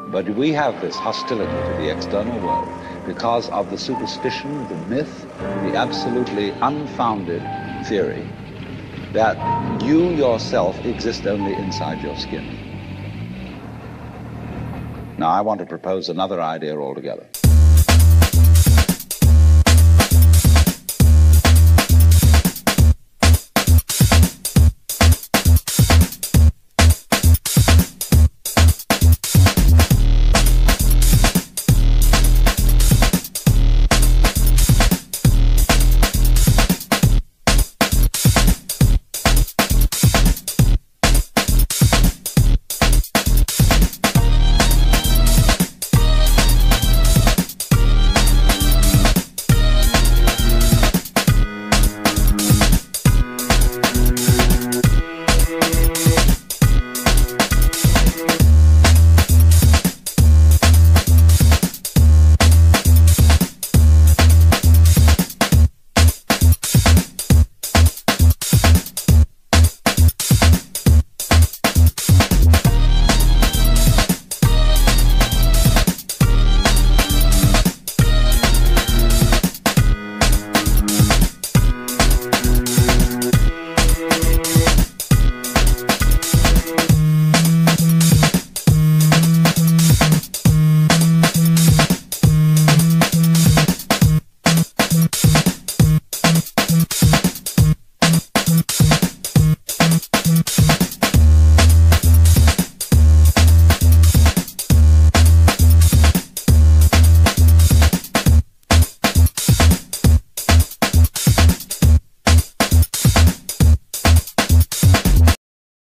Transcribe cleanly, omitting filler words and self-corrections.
But we have this hostility to the external world because of the superstition, the myth, the absolutely unfounded theory that you yourself exist only inside your skin. Now, I want to propose another idea altogether.